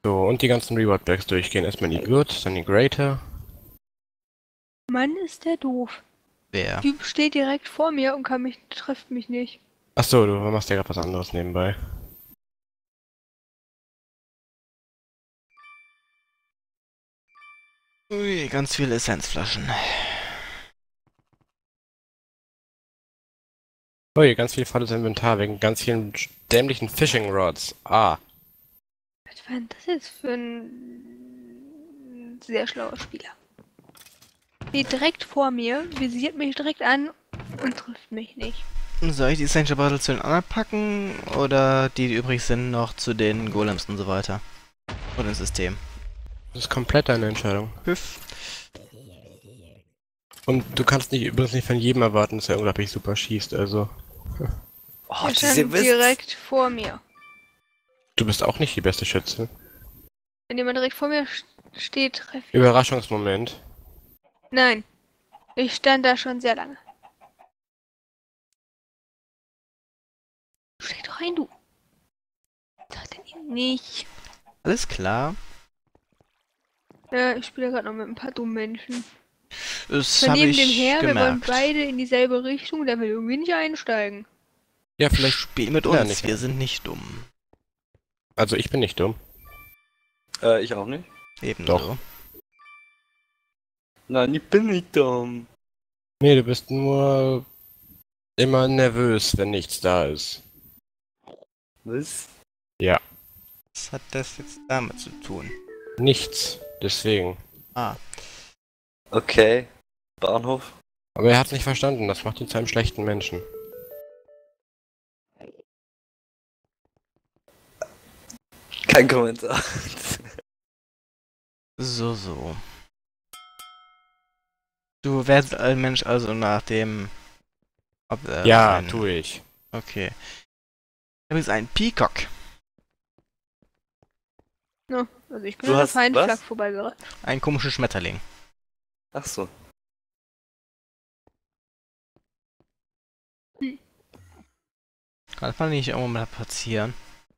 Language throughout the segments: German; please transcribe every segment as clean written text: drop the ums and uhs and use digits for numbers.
So, und die ganzen Reward-Bags durchgehen. Erstmal die Good, dann die Greater. Mann, ist der doof. Wer? Der Typ steht direkt vor mir und trifft mich nicht. Achso, du machst ja gerade was anderes nebenbei. Ui, ganz viele Essenzflaschen. Ui, ganz viel volles Inventar wegen ganz vielen dämlichen Fishing Rods. Ah. Was war denn das jetzt für ein sehr schlauer Spieler? Steht direkt vor mir, visiert mich direkt an und trifft mich nicht. Soll ich die Essential Bottle zu den anderen packen? Oder die übrig sind noch zu den Golems und so weiter? Und ins System? Das ist komplett deine Entscheidung. Hüff. Und du kannst übrigens nicht von jedem erwarten, dass er unglaublich super schießt, also. Oh, Er diese stand Witz. direkt vor mir. Du bist auch nicht die beste Schütze. Wenn jemand direkt vor mir steht, treffe ich. Überraschungsmoment. Nein. Ich stand da schon sehr lange. Steh doch rein, du. Sag denn eben nicht. Alles klar. Ja, ich spiele gerade noch mit ein paar dummen Menschen. Das Wir habe nehmen ich den her, wir wollen gemerkt. beide in dieselbe Richtung, der will irgendwie nicht einsteigen. Ja, vielleicht. Spiel mit Ja, uns, nicht. wir sind nicht dumm. Also ich bin nicht dumm. Ich auch nicht. Ebenso. Doch. Nein, ich bin nicht dumm. Nee, du bist nur immer nervös, wenn nichts da ist. Was? Ja. Was hat das jetzt damit zu tun? Nichts. Deswegen. Ah, Okay. Bahnhof. Aber er hat's nicht verstanden, das macht ihn zu einem schlechten Menschen. Kein Kommentar. so. Du wärst ein Mensch also nach dem... Ja, tue ich. Okay. Du bist ein Peacock. No, also ich bin Du an der hast Feindflak was? vorbeigerannt. Ein komischer Schmetterling. Ach so. Kann man nicht irgendwo mal platzieren.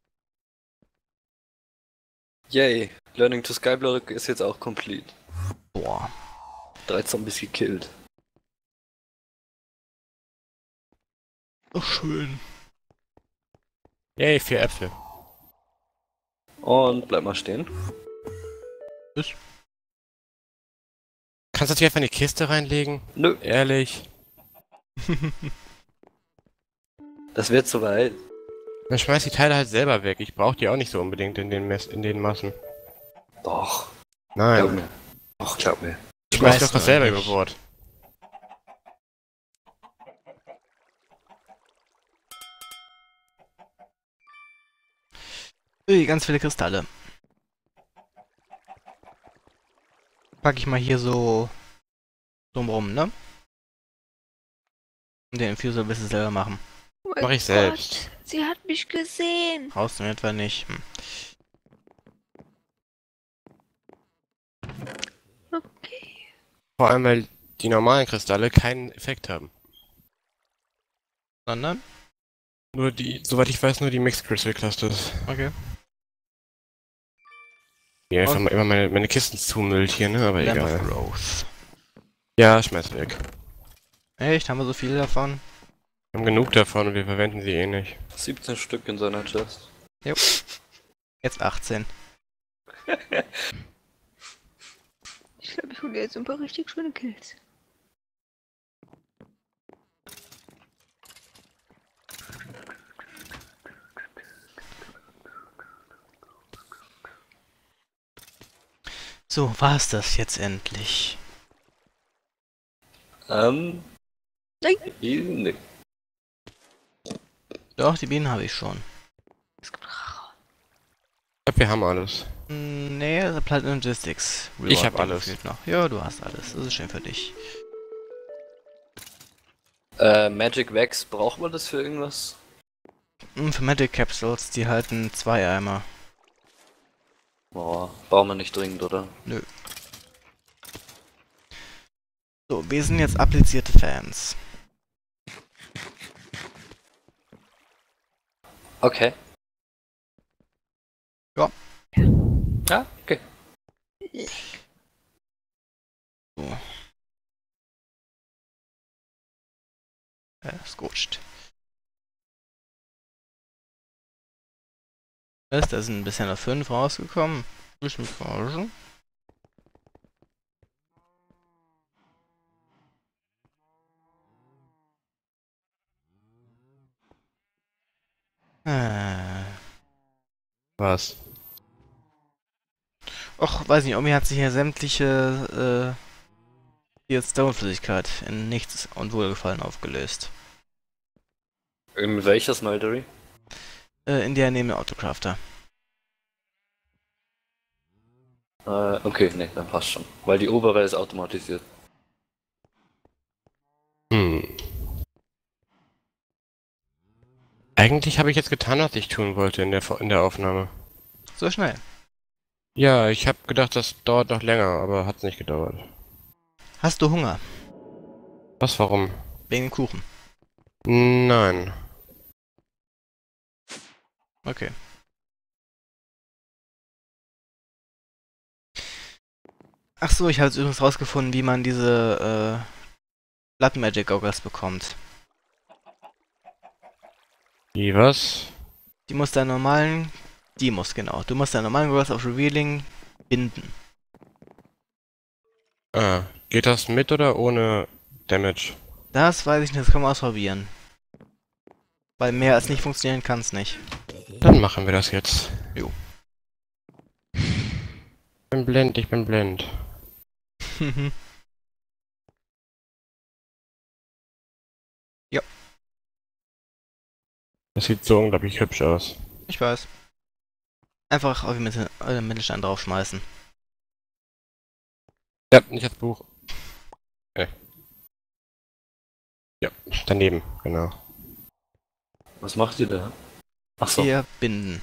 Yay. Learning to Skyblock ist jetzt auch complete. Boah. 3 Zombies gekillt. Oh, schön. Yay, 4 Äpfel. Und bleib mal stehen. Kannst du dich einfach in die Kiste reinlegen? Nö, Ehrlich? das wird zu weit. Dann schmeiß die Teile halt selber weg. Ich brauch die auch nicht so unbedingt in den Massen. Doch. Glaub Nein. mir. Doch, glaub mir. Ich schmeiß Weißt doch du das selber eigentlich? über Bord. Ui, ganz viele Kristalle. Pack ich mal hier so drumrum, ne? Und den Infuser willst du selber machen. Oh mein Mach ich Gott, selbst. Sie hat mich gesehen. Brauchst du etwa nicht. Okay. Vor allem, weil die normalen Kristalle keinen Effekt haben. Sondern? Nur die, soweit ich weiß, nur die Mixed Crystal Clusters. Okay. Die einfach mal immer meine Kisten zumüllt hier, ne? Aber Lamb egal. of Growth. Ja, schmeiß weg. Echt? Haben wir so viele davon? Wir haben genug davon und wir verwenden sie eh nicht. 17 Stück in seiner Chest. Jo. Jetzt 18. Ich glaube, ich hole jetzt ein paar richtig schöne Kills. So, war's das jetzt endlich? Nein. Nee. Doch, die Bienen habe ich schon. Es gibt Rache. Ich glaube, wir haben alles. Nee, The Platinum Logistics. Ich hab alles. Fehlt noch. Ja, du hast alles. Das ist schön für dich. Magic Wax, braucht man das für irgendwas? Für Magic Capsules, die halten 2 Eimer. Boah, braucht man nicht dringend, oder? Nö. So, wir sind jetzt applizierte Fans. Okay. Ja. Ah, okay. So. Es rutscht. Da sind bisher noch 5 rausgekommen. Bisschen verarschen. Was? Och, weiß nicht, irgendwie hat sich hier sämtliche Stone-Flüssigkeit in nichts und Wohlgefallen aufgelöst. In welcher Smeltery? In der neben dem Autocrafter. Okay, ne, dann passt schon. Weil die obere ist automatisiert. Hm. Eigentlich habe ich jetzt getan, was ich tun wollte in der Aufnahme. So schnell. Ja, ich habe gedacht, das dauert noch länger, aber hat's nicht gedauert. Hast du Hunger? Was, warum? Wegen dem Kuchen. Nein. Okay. Ach so, ich habe jetzt übrigens rausgefunden, wie man diese Blood Magic Goggles bekommt. Wie, was? Die muss deinen normalen... Die muss, genau. Du musst deinen normalen Goggles auf Revealing binden. Ah, geht das mit oder ohne Damage? Das weiß ich nicht, das kann man ausprobieren. Weil mehr als nicht funktionieren kann es nicht. Dann machen wir das jetzt. Jo. Ich bin blind, ich bin blind. Ja, Das sieht so unglaublich hübsch aus. ich weiß. Einfach auf den Mittelstein draufschmeißen. Ja, nicht das Buch. Ja, daneben, genau. Was macht ihr da? Achso. Hier binden.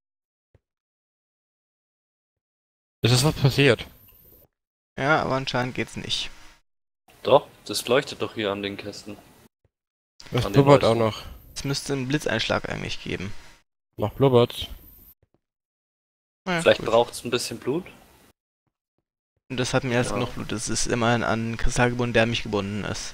Ist das was passiert? Ja, aber anscheinend geht's nicht. Doch, das leuchtet doch hier an den Kästen. Das An den blubbert auch Leuchten. noch. Es müsste einen Blitzeinschlag eigentlich geben. Noch blubbert. Ja, Vielleicht gut. braucht es ein bisschen Blut. Und das hat mir erst Ja. genug Blut. Das ist immerhin an einen Kristall gebunden, der an mich gebunden ist.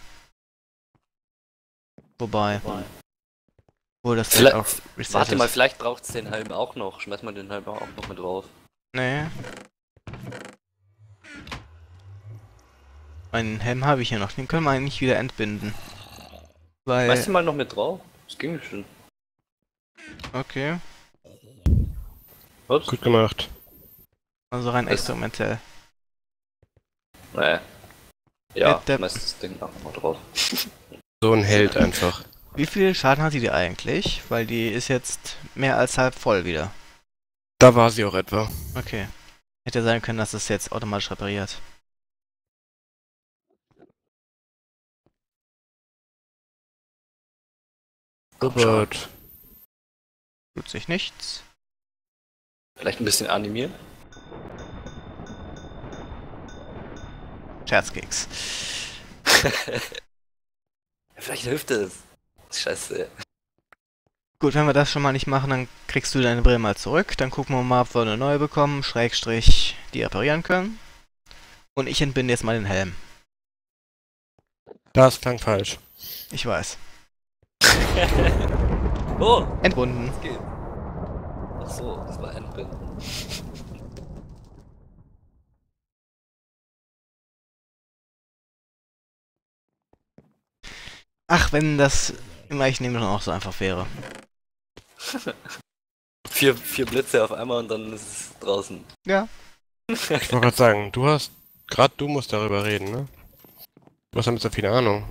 Wobei. Wo das Vielleicht- auch resettet. Warte mal, vielleicht braucht es den halben auch noch. Schmeiß mal den halben auch noch mit drauf. Nee. Meinen Helm habe ich hier noch. Den können wir eigentlich wieder entbinden. Weil. Schmeiß den mal noch mit drauf. Das ging schon. Okay. Ups. Gut gemacht. Also rein Das- experimentell. Nee. Ja, Der- schmeiß das Ding auch mal drauf. So ein Held einfach. Wie viel Schaden hat die eigentlich? Weil die ist jetzt mehr als halb voll wieder. Da war sie auch etwa. Okay. Hätte sein können, dass es jetzt automatisch repariert. Blubbert. Tut sich nichts. Vielleicht ein bisschen animieren? Scherzkeks. Vielleicht hilft es. Scheiße. Gut, wenn wir das schon mal nicht machen, dann kriegst du deine Brille mal zurück. Dann gucken wir mal, ob wir eine neue bekommen. Schrägstrich, die reparieren können. Und ich entbinde jetzt mal den Helm. Das klang falsch. Ich weiß. Oh, Entbunden. das geht. Ach so, das war Endbinden. Ach, wenn das im Eichenleben dann auch so einfach wäre. Vier Blitze auf einmal und dann ist es draußen. Ja. Ich wollte gerade sagen, du musst darüber reden, ne? Du hast damit so viel Ahnung.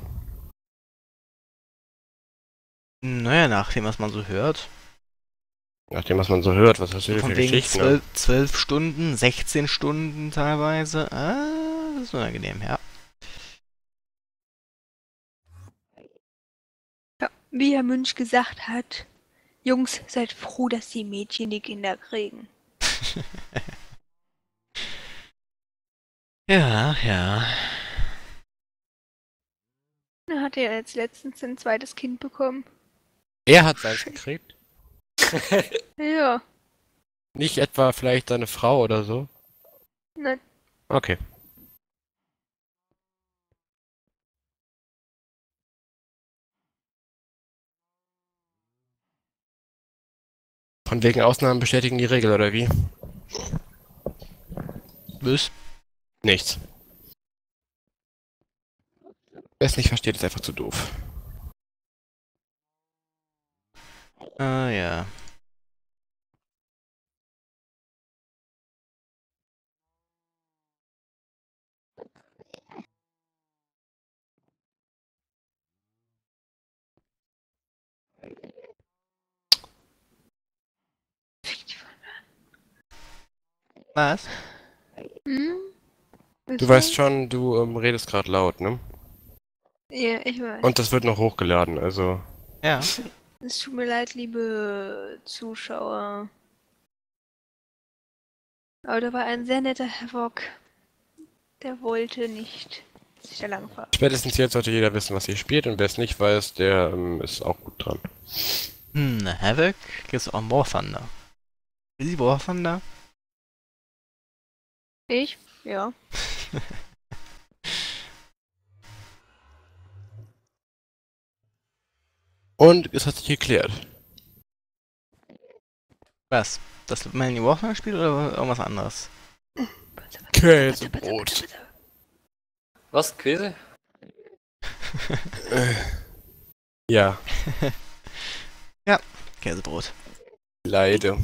Naja, nachdem, was man so hört. Nachdem, was man so hört, was hast du So hier für von wegen Geschichten? Ne? 12 Stunden, 16 Stunden teilweise. Ah, das ist unangenehm, ja. Ja, wie Herr Münch gesagt hat, Jungs, seid froh, dass die Mädchen die Kinder kriegen. Ja, ja. Er hatte ja jetzt letztens ein zweites Kind bekommen. Er hat seins gekriegt. Ja, Nicht etwa vielleicht deine Frau oder so? Nein. Okay. Von wegen Ausnahmen bestätigen die Regel, oder wie? Was? Nichts. Wer es nicht versteht, ist einfach zu doof. Ah, ja. Was? Hm? Du weißt schon, du redest gerade laut, ne? Ja, ich weiß. Und das wird noch hochgeladen, also... Ja. Es tut mir leid, liebe Zuschauer. Aber da war ein sehr netter Havoc. Der wollte nicht, dass ich da lang fahre. Spätestens jetzt sollte jeder wissen, was ihr spielt, und wer es nicht weiß, der ist auch gut dran. Havoc gibt's auch War Thunder. Ist die War Thunder? Ich? Ja. Und es hat sich geklärt. Was? Das Melanie War Thunder spielt oder irgendwas anderes? Käsebrot. Was? Käse? Ja, Käsebrot. leider.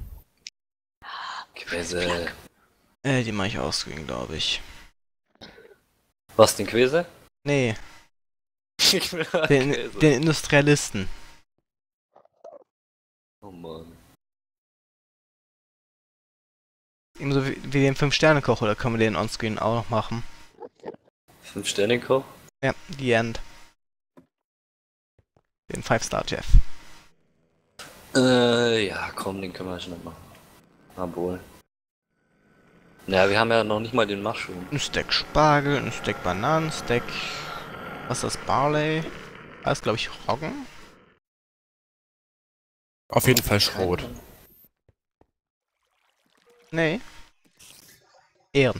Käse. Die mache ich ausgehen, glaube ich. Was, den Käse? Nee, Ich will mal den, Käse. den Industrialisten. Oh Mann. Ebenso wie den 5-Sterne-Koch, oder können wir den onscreen auch noch machen? 5-Sterne-Koch? Ja, The End. Den 5-Star-Chef. Ja, komm, den können wir schon noch machen. Obwohl. Ja, wir haben ja noch nicht mal den Mushroom. Ein Stack Spargel, ein Stack Bananen, Stack... Was ist das? Barley? Alles, glaube ich, Roggen? Auf jeden Fall Schrot. Nee. Ehren.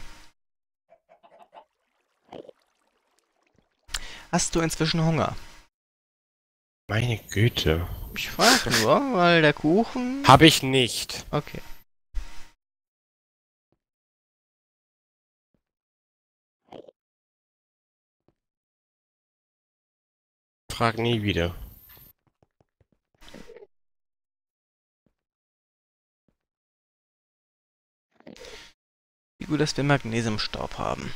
Hast du inzwischen Hunger? Meine Güte. Ich frage nur, weil der Kuchen... Hab ich nicht. Okay. Frag nie wieder. Wie gut, dass wir Magnesiumstaub haben.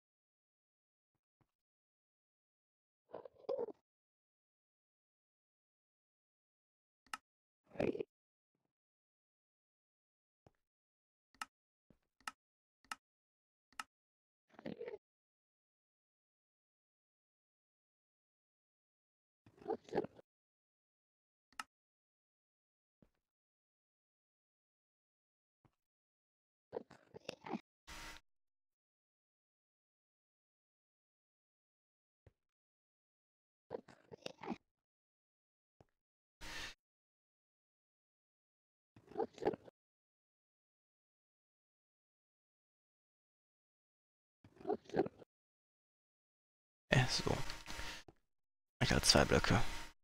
So. Ich habe 2 Blöcke.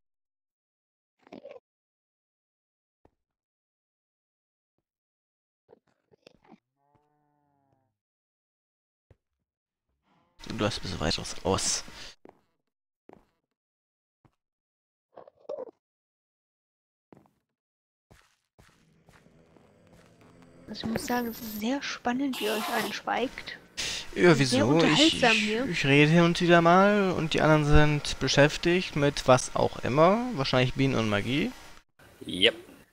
Du hast ein bisschen weiteres aus. Also ich muss sagen, es ist sehr spannend, wie ihr euch anschweigt. Ja, Sehr wieso? unterhaltsam hier. Ich rede hin und wieder mal und die anderen sind beschäftigt mit was auch immer. Wahrscheinlich Bienen und Magie. Yep.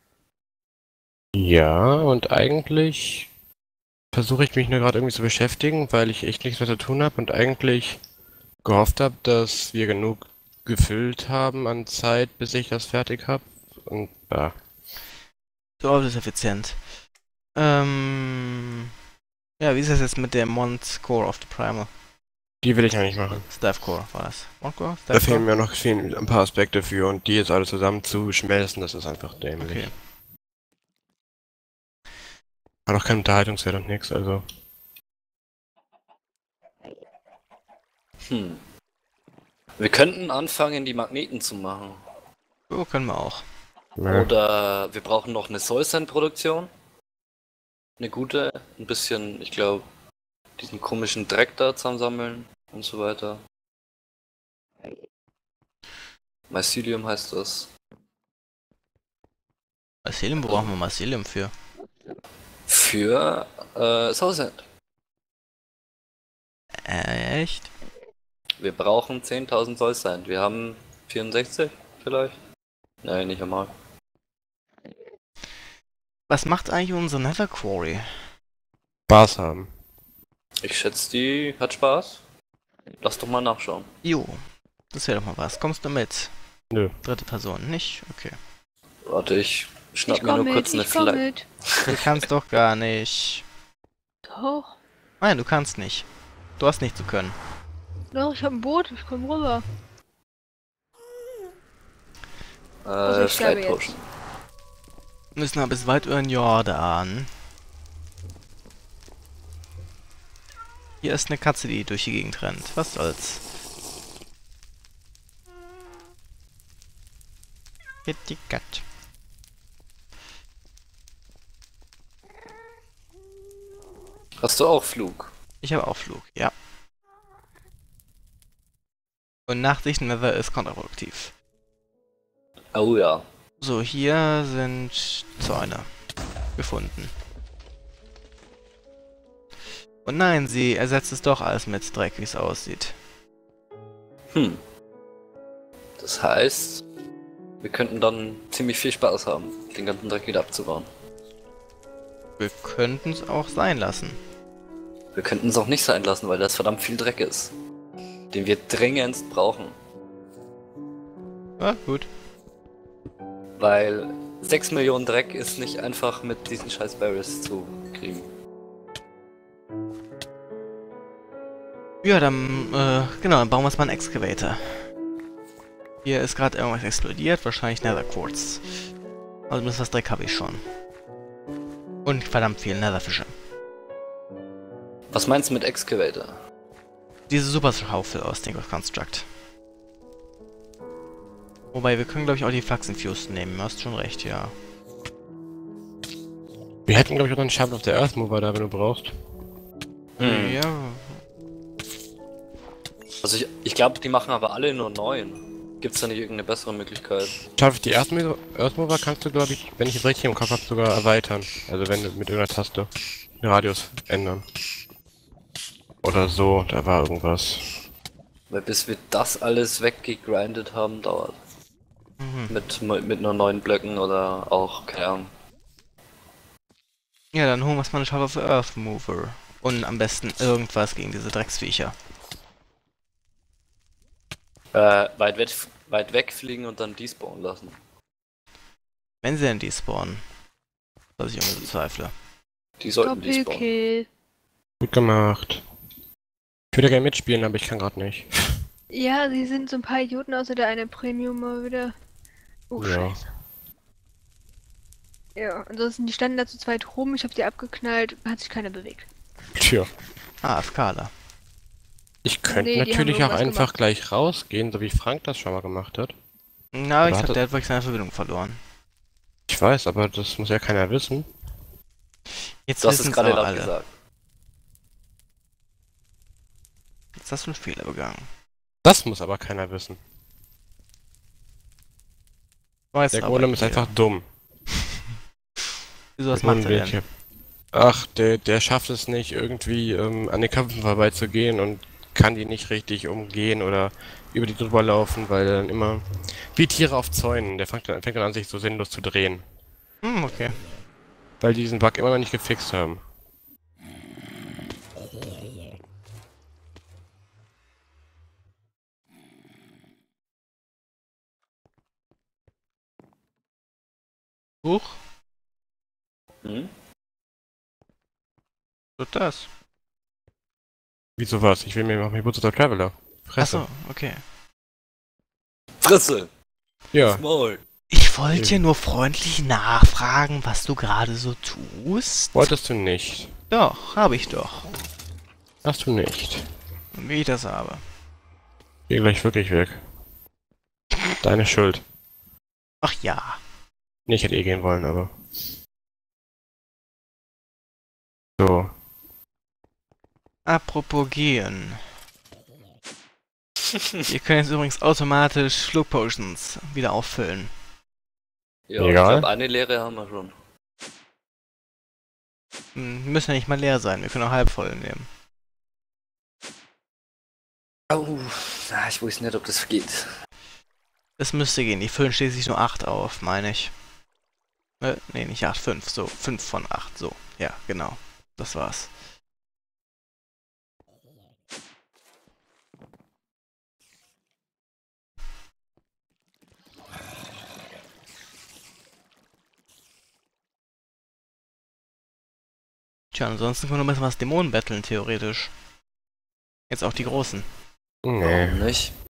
Ja, und eigentlich versuche ich mich nur gerade irgendwie zu beschäftigen, weil ich echt nichts mehr zu tun habe und eigentlich gehofft habe, dass wir genug gefüllt haben an Zeit, bis ich das fertig habe. Und ja. So, das ist effizient. Ja, wie ist das jetzt mit der Mont Core of the Primal? Die will ich noch nicht machen. Staff Core war das. Mont Core? Da fehlen mir noch ein paar Aspekte für und die jetzt alle zusammen zu schmelzen, das ist einfach dämlich. Okay. Hat auch keinen Unterhaltungswert und nix, also. Hm. Wir könnten anfangen, die Magneten zu machen. So können wir auch. Ne. Oder wir brauchen noch eine Soul-Sand-Produktion. Eine gute, ein bisschen, ich glaube, diesen komischen Dreck da zusammensammeln und so weiter. Mycelium heißt das. Mycelium, wo brauchen wir Mycelium für? Für Soul-Sand. Echt? Wir brauchen 10.000 Soul-Sand. Wir haben 64 vielleicht? Nein, nicht einmal. Was macht eigentlich unser Nether Quarry? Spaß haben. Ich schätze, die hat Spaß. Lass doch mal nachschauen. Jo, das wäre doch mal was. Kommst du mit? Nö. Dritte Person, nicht? Okay. Warte, ich schnapp Ich mir komm nur kurz mit, eine ich komm Flagge. mit. Du kannst doch gar nicht. Doch. Nein, du kannst nicht. Du hast nicht zu können. Doch, ich hab ein Boot, ich komm rüber. Also ich sterbe Flight Potion. Müssen aber bis weit über den Jordan. Hier ist eine Katze, die durch die Gegend rennt. Was soll's? Kitty Cat. Hast du auch Flug? Ich habe auch Flug, ja. Und Nachtsicht Nether ist kontraproduktiv. Oh ja. So, hier sind Zäune gefunden. Und nein, sie ersetzt es doch alles mit Dreck, wie es aussieht. Hm. Das heißt, wir könnten dann ziemlich viel Spaß haben, den ganzen Dreck wieder abzubauen. Wir könnten es auch sein lassen. Wir könnten es auch nicht sein lassen, weil das verdammt viel Dreck ist. Den wir dringendst brauchen. Ja, gut. Weil 6 Millionen Dreck ist nicht einfach mit diesen scheiß Barrels zu kriegen. Ja, dann, genau, dann bauen wir uns mal einen Excavator. Hier ist gerade irgendwas explodiert, wahrscheinlich Nether Quartz. Also das was Dreck habe ich schon. Und verdammt viel Netherfische. Was meinst du mit Excavator? Diese Superschaufel aus Think of Construct. Wobei, wir können glaube ich auch die Flux-Infused nehmen, du hast schon recht, ja. Wir hätten, glaube ich, auch noch einen Shovel of the Earth Mover da, wenn du brauchst. Hm. Ja. Also ich glaube, die machen aber alle nur 9. Gibt's da nicht irgendeine bessere Möglichkeit? Shovel of the Earth Mover kannst du, glaube ich, wenn ich es richtig im Kopf habe, sogar erweitern. Also wenn du mit irgendeiner Taste den Radius ändern. Oder so, da war irgendwas. Weil bis wir das alles weggegrindet haben, dauert. Mhm. Mit nur 9 Blöcken oder auch, keine Ahnung. Ja, dann holen wir uns mal eine Shovel of the Earth Mover. Und am besten irgendwas gegen diese Drecksviecher. Weit wegfliegen und dann despawnen lassen. Wenn sie denn die spawnen. Was ich irgendwie bezweifle. Die sollten despawnen. Doppelkill. Gut gemacht. Ich würde gerne mitspielen, aber ich kann gerade nicht. Ja, sie sind so ein paar Idioten, außer der eine Premium mal wieder. Oh, Ja. scheiße. Ja, ansonsten, die standen da zu zweit rum, ich hab die abgeknallt, hat sich keiner bewegt. Tja. Ah, Skala. Ich könnte Nee, die haben natürlich auch irgendwas einfach gemacht. gleich rausgehen, so wie Frank das schon mal gemacht hat. Na, ich Oder glaube, hat der hat wirklich seine Verbindung verloren. Ich weiß, aber das muss ja keiner wissen. Jetzt Du hast wissen es es gerade aber laut alle. gesagt. Jetzt hast du einen Fehler begangen. Das muss aber keiner wissen. Weiß Der aber Golem ist jeder. einfach dumm. Wieso, was Mit macht er denn? Unwillige. Ach, der schafft es nicht, irgendwie an den Köpfen vorbeizugehen und kann die nicht richtig umgehen oder über die drüber laufen, weil er dann immer wie Tiere auf Zäunen, der fängt dann an, sich so sinnlos zu drehen. Hm, okay. Weil die diesen Bug immer noch nicht gefixt haben. Huch, Hm? wird das? Wieso was? Ich will mir machen, Boots of the Traveler. Fresse. Achso, okay. Frisse! Ja. Maul! Ich wollte nur freundlich nachfragen, was du gerade so tust. Wolltest du nicht. Doch, habe ich doch. Hast du nicht. Und wie ich das habe. Geh gleich wirklich weg. Deine Schuld. Ach ja. Nee, ich hätte eh gehen wollen, aber... So. Apropos gehen. Ihr könnt jetzt übrigens automatisch Flugpotions wieder auffüllen. Ja, Egal. ich glaube, eine Leere haben wir schon. Müssen ja nicht mal leer sein, wir können auch halb voll nehmen. Au, ich weiß nicht, ob das geht. Das müsste gehen, die füllen schließlich nur 8 auf, meine ich. Nee, nicht 8, 5, so. 5 von 8, so. Ja, genau. Das war's. Tja, ansonsten können wir noch ein bisschen was Dämonen battlen, theoretisch. Jetzt auch die Großen. Nee. Warum nicht?